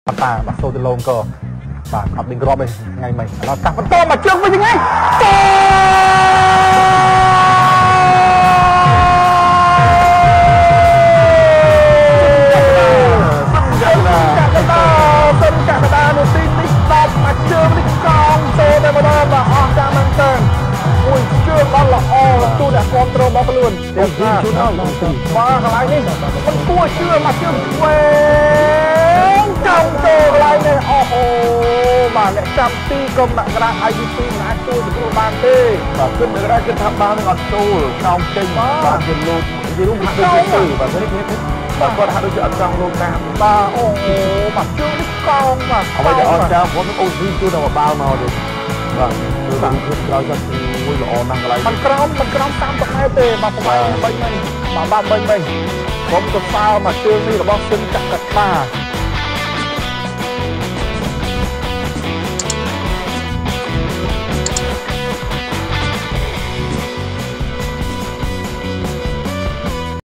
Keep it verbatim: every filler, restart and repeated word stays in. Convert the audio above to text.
តាបាទសូទៅលងក៏បាទអត់មានក្របទេថ្ងៃមិញឥឡូវតាក់បន្តមកជើងវិញហ្នឹងសិនកាកដានៅទីនេះស្ដាប់មកជើងនេះកងសូតែម្ដងបាទអស់តាមមែនតើមួយជើងដល់ល្អទូអ្នកគ្រប់គ្រងរបស់ខ្លួនទៀតណាបាទកន្លែងនេះមិនគួរជឿមកជើងវែងចំទៅកន្លែងនេះអូហូបាទអ្នកចាំទីកុំដាក់ក្រាស់ ไอ พี พี មិនអាចជួយទៅគ្រូបានទេបាទគិតនៅក្រាស់គិតថាបាននឹងអត់ចូលកោងចេញបាទជាលោកជារូបហាក់ដូចទៅបាទនេះនេះបាទគាត់ហាក់ដូចជាអត់ចង់លោកតាមបាទអូបាទជើងនេះកោងបាទអ្វីដែលអត់ចាំខ្ញុំអូស៊ីជួយដល់បាល់មកទេបាទគឺបានគិតក្រោយគាត់មួយល្អណាស់កន្លែងมันក្រោមมันក្រោមសាមសិបម៉ែត្រទេបាទប្រហែលបីមិញបាទបាទបីមិញខ្ញុំទៅសើមកជើងនេះរបស់ស៊ិនចក្រតា